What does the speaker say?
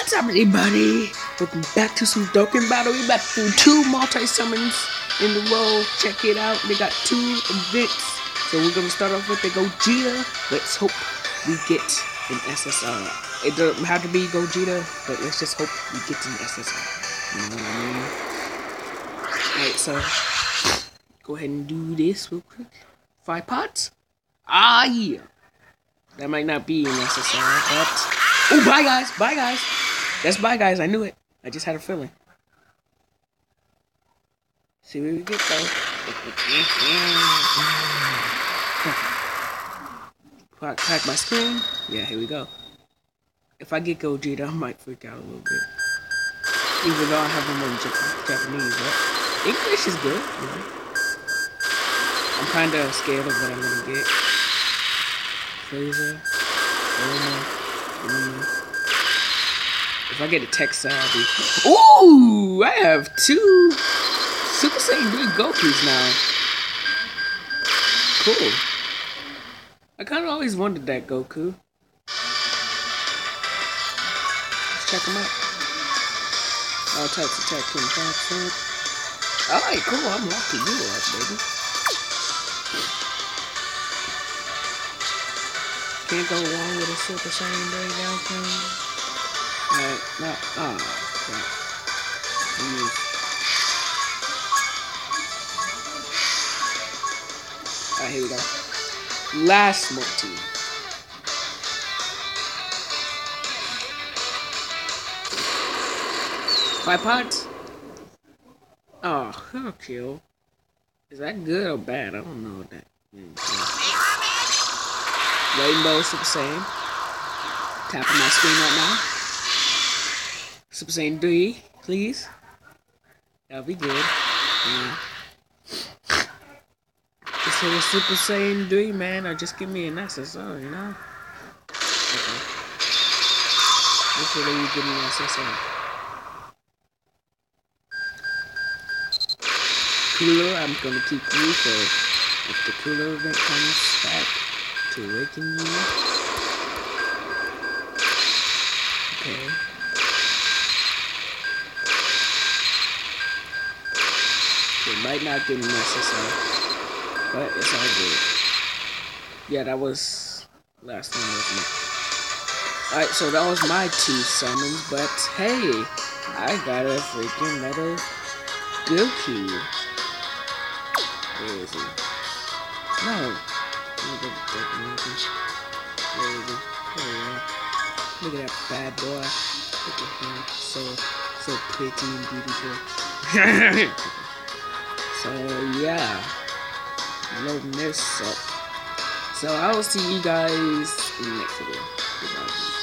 What's up, everybody? Welcome back to some Dokkan Battle. We about to do 2 multi-summons in the row. Check it out. They got 2 events. So we're going to start off with the Gogeta. Let's hope we get an SSR. It doesn't have to be Gogeta, but let's just hope we get an SSR. You know what I mean? Alright, so go ahead and do this real quick. 5 pots? Ah, yeah. That might not be an SSR, but... Oh, bye, guys. Bye, guys. That's bye, guys. I knew it. I just had a feeling. See where we get, though. Crack my screen. Yeah, here we go. If I get Gogeta, I might freak out a little bit. Even though I have them in Japanese, but English is good, you know. I'm kind of scared of what I'm going to get. Fraser. If I get a text, I'll be... Ooh! I have 2 Super Saiyan 3 Gokus now. Cool. I kind of always wanted that Goku. Let's check him out. All types of attack 25%. Alright, cool. I'm locking you up, baby. Can't go wrong with a Super Saiyan breakdown thing. Alright, no. Oh, crap. Alright, here we go. Last multi. Five pots? Oh, her kill. Is that good or bad? I don't know what that means. Rainbow Super Saiyan. Tapping my screen right now. Super Saiyan 3, please. That'll be good. Yeah. Just hit a Super Saiyan 3, man, or just give me an SSR, you know? Okay. Make sure that you give me an SSR. Cooler, I'm gonna keep you for if the Cooler event comes back to awaken you. Okay. It might not get an SSR, but it's all good. Yeah, that was last one, wasn't it? Alright, so that was my 2 summons, but hey, I got a freaking Metal Goku. Where is he? No. Where is he? Look at that bad boy. Look at him. So pretty and beautiful. So yeah, loading this up. So I will see you guys in the next video. Goodbye.